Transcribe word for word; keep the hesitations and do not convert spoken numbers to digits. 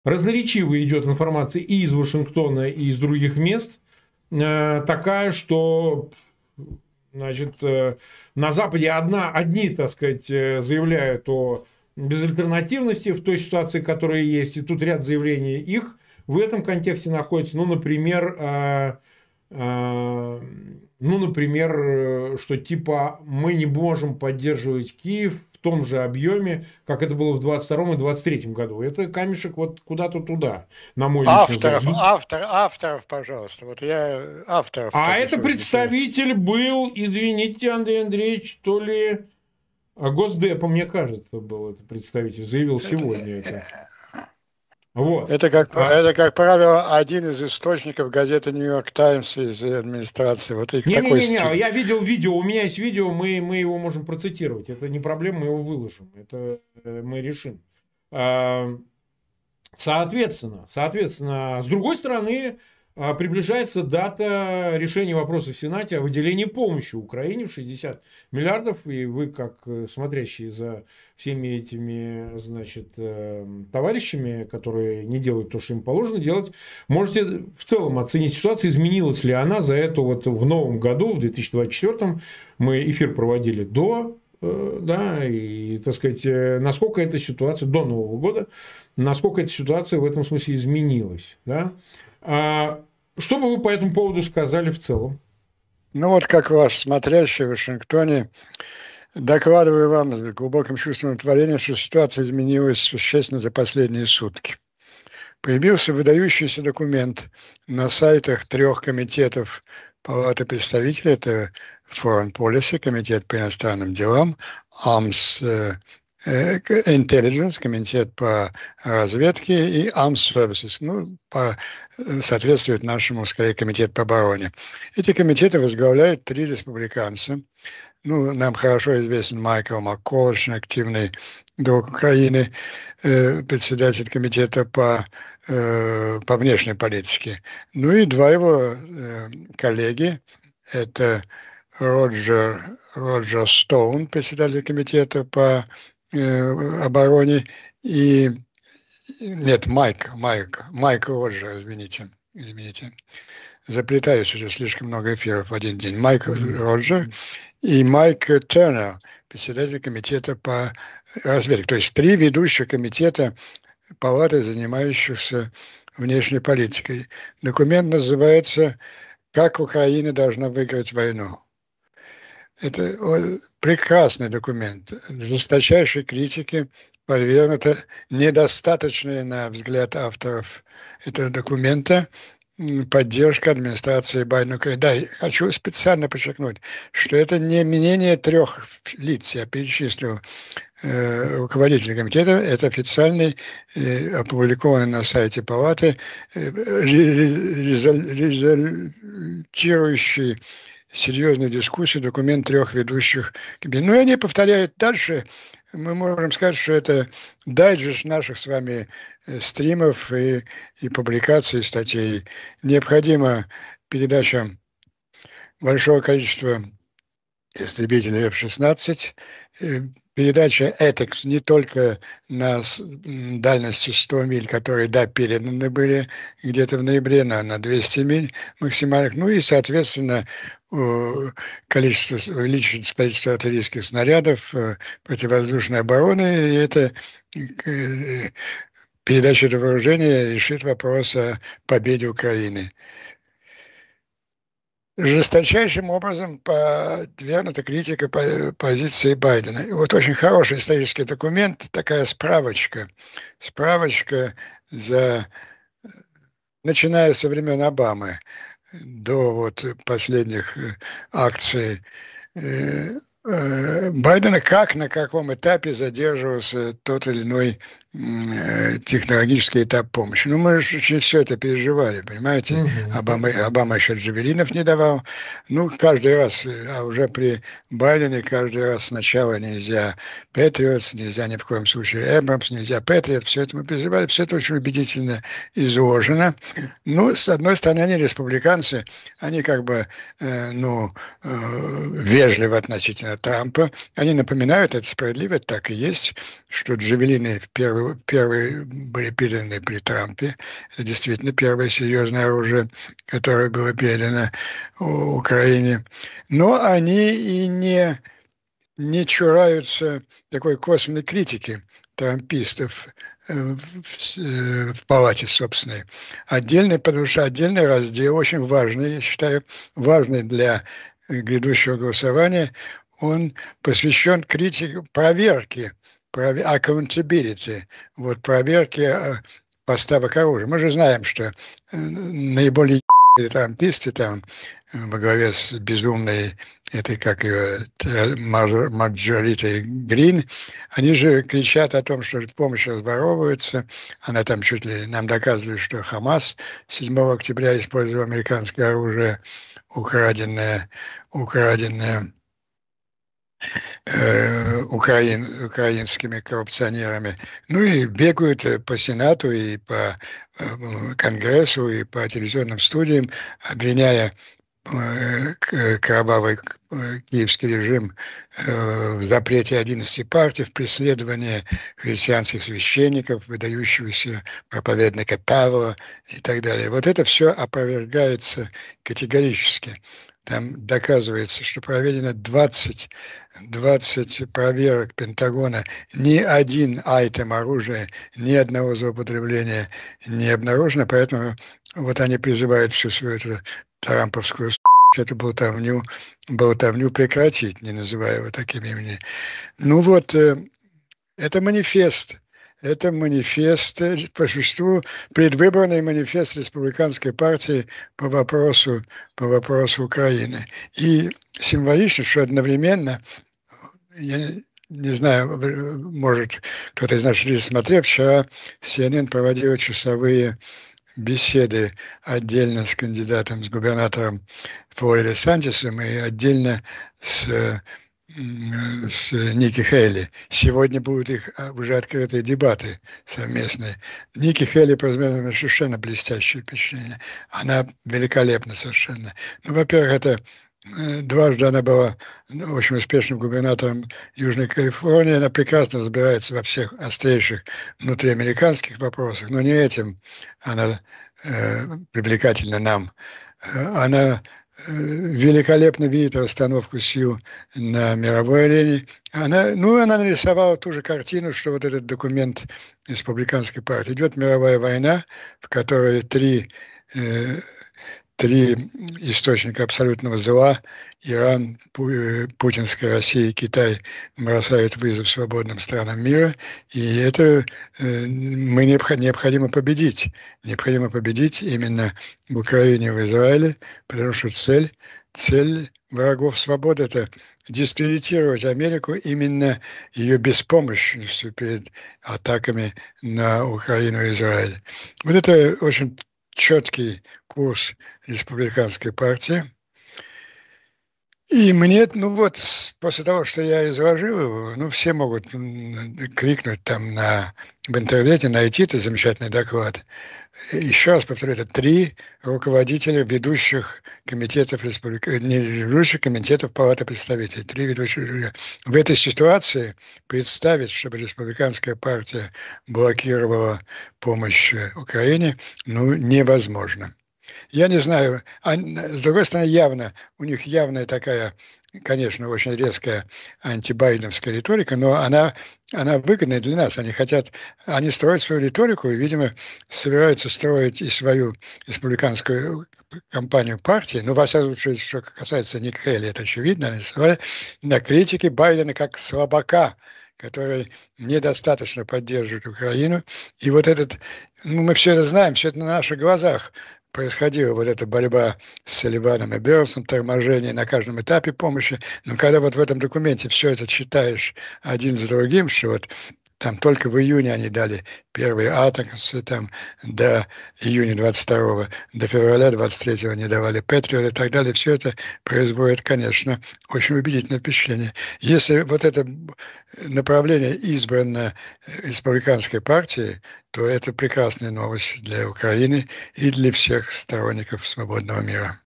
разноречивая идет информация и из Вашингтона, и из других мест, такая, что, значит, на Западе одна, одни, так сказать, заявляют о безальтернативности в той ситуации, которая есть, и тут ряд заявлений их в этом контексте находится. Ну, например, ну, например, что типа мы не можем поддерживать Киев в том же объеме, как это было в двадцать втором и двадцать третьем году. Это камешек вот куда-то туда, на мой личный взгляд. Авторов, автор, авторов, пожалуйста. Вот я авторов. А это представитель был, извините, Андрей Андреевич, то ли Госдепа, мне кажется, был это представитель, заявил сегодня это. Вот. Это, как, а... это, как правило, один из источников газеты «Нью-Йорк Таймс» из администрации. Вот их не, такой не, не, стиль. не, я видел видео, у меня есть видео, мы, мы его можем процитировать. Это не проблема, мы его выложим. Это мы решим. Соответственно, соответственно, с другой стороны, приближается дата решения вопроса в Сенате о выделении помощи Украине в шестьдесят миллиардов. И вы, как смотрящие за всеми этими, значит, товарищами, которые не делают то, что им положено делать, можете в целом оценить ситуацию, изменилась ли она за это вот в новом году, в две тысячи двадцать четвёртом. Мы эфир проводили до, да, и, так сказать, насколько эта ситуация до Нового года, насколько эта ситуация в этом смысле изменилась, да. Что бы вы по этому поводу сказали в целом? Ну вот как ваш смотрящий в Вашингтоне, докладываю вам с глубоким чувством удовлетворения, что ситуация изменилась существенно за последние сутки. Появился выдающийся документ на сайтах трех комитетов Палаты представителей. Это Foreign Policy, комитет по иностранным делам, Arms Intelligence, комитет по разведке, и Armed Services, ну, по, соответствует нашему, скорее, комитет по обороне. Эти комитеты возглавляют три республиканца. Ну, нам хорошо известен Майкл Маккол, очень активный друг Украины, э, председатель комитета по, э, по внешней политике. Ну и два его э, коллеги, это Роджер, Роджер Стоун, председатель комитета по обороне, и нет, Майк, Майк, Майк Роджер, извините, извините, заплетаюсь уже, слишком много эфиров в один день. Майк Роджер и Майк Тернер, председатель комитета по разведке. То есть три ведущих комитета палаты, занимающихся внешней политикой. Документ называется «Как Украина должна выиграть войну». Это прекрасный документ, жесточайшей критики подвергнуто недостаточная, на взгляд авторов этого документа, поддержка администрации Байдена. Да, хочу специально подчеркнуть, что это не мнение трех лиц, я перечислил э, руководителей комитета, это официальный, э, опубликованный на сайте Палаты, э, результирующий серьезной дискуссии документ трех ведущих кабинетов. Ну и они повторяют дальше. Мы можем сказать, что это дайджест наших с вами стримов и, и публикаций, и статей. Необходима передача большого количества истребителей эф шестнадцать, передача ЭТЭКС не только на дальности сто миль, которые, да, переданы были где-то в ноябре, на, на двести миль максимальных, ну и, соответственно, количество, увеличить количество артиллерийских снарядов, противовоздушной обороны, и это передача этого вооружения решит вопрос о победе Украины. Жесточайшим образом подвергнута критика позиции Байдена. И вот очень хороший исторический документ, такая справочка, справочка за, начиная со времен Обамы до вот последних акций Байдена, как, на каком этапе задерживался тот или иной технологический этап помощи. Ну, мы же очень все это переживали, понимаете? Mm-hmm. Обама, Обама еще джавелинов не давал. Ну, каждый раз, а уже при Байдене каждый раз сначала нельзя Патриотс, нельзя ни в коем случае Эбрамс, нельзя Патриот. Все это мы переживали, все это очень убедительно изложено. Ну, с одной стороны, они республиканцы, они как бы, э, ну, э, вежливы относительно Трампа. Они напоминают, это справедливо, так и есть, что джавелины первые, первые были переданы при Трампе. Это действительно первое серьезное оружие, которое было передано Украине. Но они и не, не чураются такой косвенной критики трампистов в, в палате собственной. Отдельный, потому что отдельный раздел, очень важный, я считаю, важный для грядущего голосования, он посвящен критике, проверке, accountability, вот проверке поставок оружия. Мы же знаем, что наиболее трамписты там во главе с безумной этой, как ее, Марджоритой Грин, они же кричат о том, что помощь разворовывается. Она там чуть ли нам доказывали, что Хамас седьмого октября использовал американское оружие, украденное, украденное э, украин, украинскими коррупционерами. Ну и бегают по Сенату и по э, Конгрессу и по телевизионным студиям, обвиняя кровавый киевский режим в запрете одиннадцати партий, в преследовании христианских священников, выдающегося проповедника Павла и так далее. Вот это все опровергается категорически. Там доказывается, что проведено двадцать, двадцать проверок Пентагона, ни один айтем оружия, ни одного злоупотребления не обнаружено, поэтому вот они призывают всю свою эту трамповскую эту болтовню, болтовню прекратить, не называя его таким именем. Ну вот, это манифест. Это манифест, по существу, предвыборный манифест республиканской партии по вопросу, по вопросу Украины. И символично, что одновременно, я не знаю, может, кто-то из наших людей смотрел, вчера Си Эн Эн проводила часовые беседы отдельно с кандидатом, с губернатором Флориды Сантисом и отдельно с, с Ники Хейли. Сегодня будут их уже открытые дебаты совместные. Ники Хейли произвела совершенно блестящее впечатление. Она великолепна совершенно. Ну, во-первых, это дважды она была очень успешным губернатором Южной Калифорнии. Она прекрасно разбирается во всех острейших внутриамериканских вопросах, но не этим она э, привлекательна нам. Она э, великолепно видит расстановку сил на мировой арене. Она, ну, она нарисовала ту же картину, что вот этот документ республиканской партии. Идет мировая война, в которой три э, Три источника абсолютного зла – Иран, путинская Россия и Китай – бросают вызов свободным странам мира. И это мы необходимо победить. Необходимо победить именно в Украине и в Израиле, потому что цель, цель врагов свободы – это дискредитировать Америку именно ее беспомощностью перед атаками на Украину и Израиль. Вот это очень четкий курс республиканской партии. И мне, ну вот, после того, что я изложил его, ну, все могут крикнуть там на, в интернете, найти этот замечательный доклад. Еще раз повторю, это три руководителя ведущих комитетов республики, не ведущих комитетов Палаты представителей, три ведущих. В этой ситуации представить, чтобы республиканская партия блокировала помощь Украине, ну, невозможно. Я не знаю, а, с другой стороны, явно, у них явная такая, конечно, очень резкая антибайденовская риторика, но она, она выгодная для нас. Они хотят, они строят свою риторику и, видимо, собираются строить и свою республиканскую кампанию партии, ну, во всяком случае, что касается Ники Хейли, это очевидно, на критике Байдена как слабака, который недостаточно поддерживает Украину. И вот этот, ну, мы все это знаем, все это на наших глазах происходила вот эта борьба с Салливаном и Бернсом, торможение на каждом этапе помощи. Но когда вот в этом документе все это читаешь один за другим, что вот там только в июне они дали первые атаксы, там до июня двадцать второго, до февраля двадцать третьего не давали Патриот и так далее. Все это производит, конечно, очень убедительное впечатление. Если вот это направление избрано республиканской партией, то это прекрасная новость для Украины и для всех сторонников свободного мира.